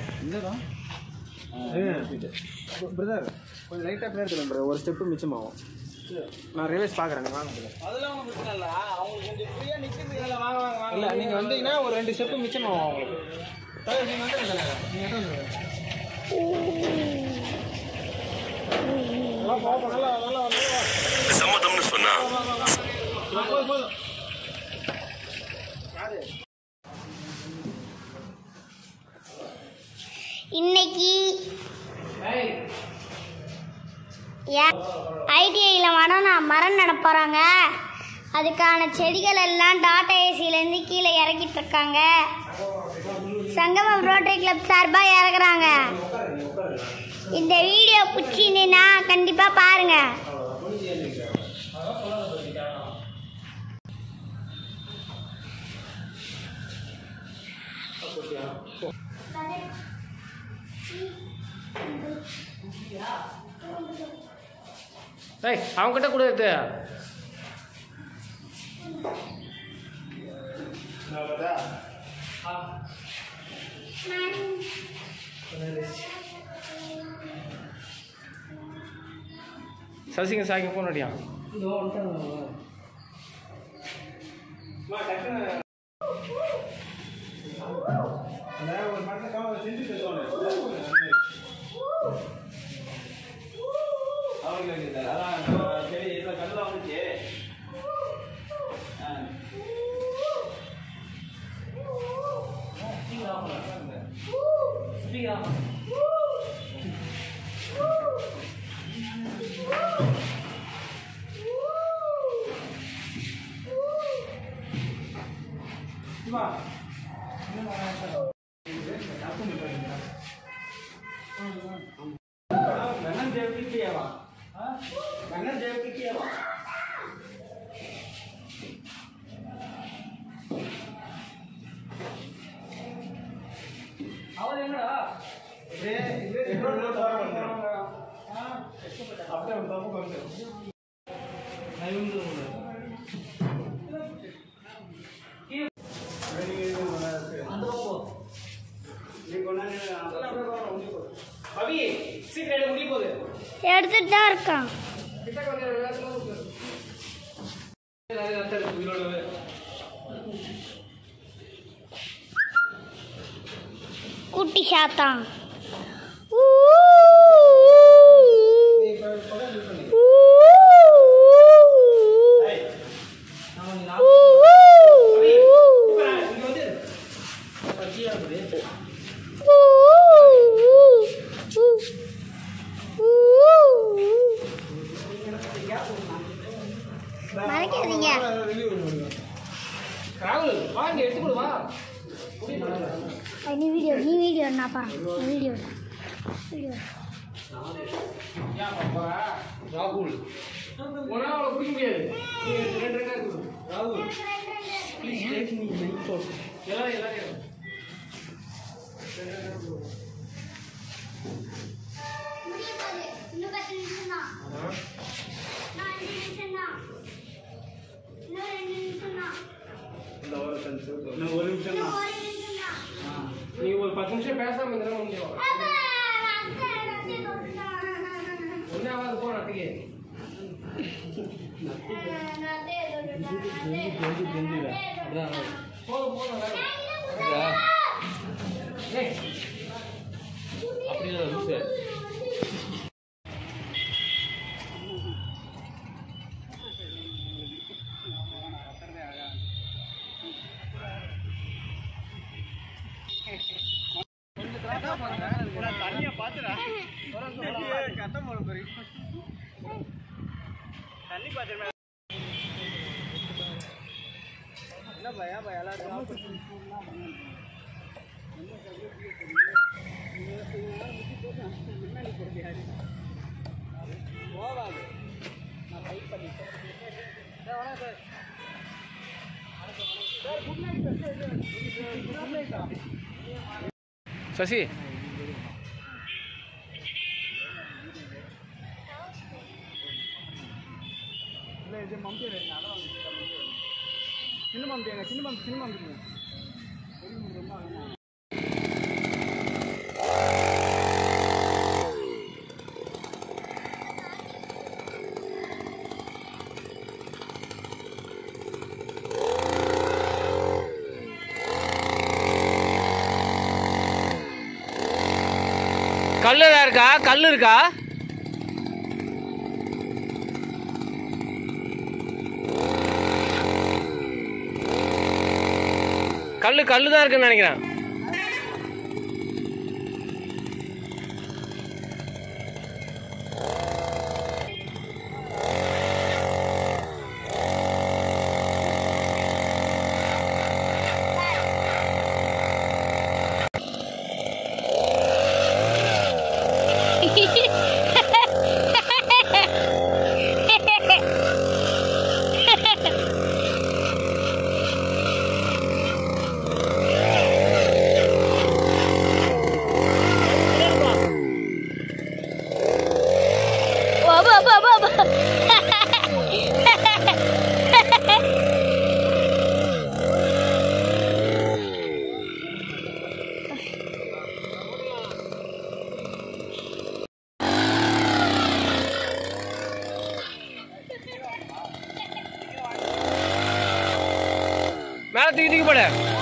என்னடா பிரதர் கொஞ்சம் லைட்டாக பிளேயர் தரும் பிரதர், ஒரு ஸ்டெப்பு மிச்சமாகும். நான் ரிவைஸ் பார்க்குறேன், வாங்க பிரதர். அதெல்லாம் ஒன்றும் பிரச்சனை இல்லை, அவங்களுக்கு கொஞ்சம் ஃப்ரீயாக நிற்கிறது. இல்லை வாங்க வாங்க வாங்க. இல்லை நீங்கள் வந்தீங்கன்னா ஒரு 2 ஸ்டெப்பு மிச்சமாகும் அவங்களுக்கு. நீங்கள் வந்து நீங்கள் நல்லா பார்ப்போம். நல்லா நல்லா சம்மதம்னு சொன்னா போதும். இன்னைக்கு ஐடிஐயில் மரம் நட போகிறாங்க. அதுக்கான செடிகள் எல்லாம் டாடா ஏசியிலேருந்து கீழே இறக்கிட்டு இருக்காங்க. சங்கமம் ரோட்டரி கிளப் சார்பாக இறக்குறாங்க. இந்த வீடியோ பிடிச்சிருந்தீங்கன்னா கண்டிப்பாக பாருங்கள். அவங்ககிட்ட கூட எடுத்து சசிங்க சாய்க்கு போன் அடியா. எடுத்துட்டு தான் இருக்கான். குட்டி சாத்தான். மறைக்காதீங்க. நீ வீடியோ என்னப்பா வீடியோ ராகுல் குடிக்க முடியாது. ராகுல் எல்லாரும் ஒரு நிமிஷம் நீ ஒரு 10 நிமிஷம் பேசாம இருந்தா முடியும். ஒன்னாவது போன அட்டிக்கு அப்படியே தண்ணியை பார்த்துடா கட்டம் போல பெரிய தண்ணி பார்த்து என்ன பயா எல்லாரும் போகாது. நான் ஃபைட் பண்ணிட்டேன். வணக்கம் sir. Good night sir. Sasi இல்லை இது மம்பி அதான் சின்ன மம்பிங்க சின்ன மம்பி கல் ஏதா இருக்கா? கல் இருக்கா? கல்லு தான் இருக்குன்னு நினைக்கிறேன். மேல தூக்கி போடு.